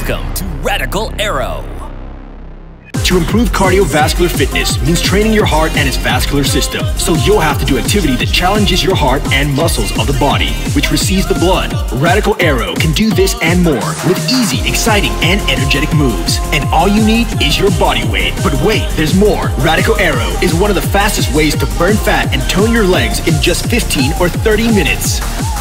Welcome to Radical Aero. To improve cardiovascular fitness means training your heart and its vascular system, so you'll have to do activity that challenges your heart and muscles of the body, which receives the blood. Radical Aero can do this and more with easy, exciting, and energetic moves. And all you need is your body weight. But wait, there's more. Radical Aero is one of the fastest ways to burn fat and tone your legs in just 15 or 30 minutes.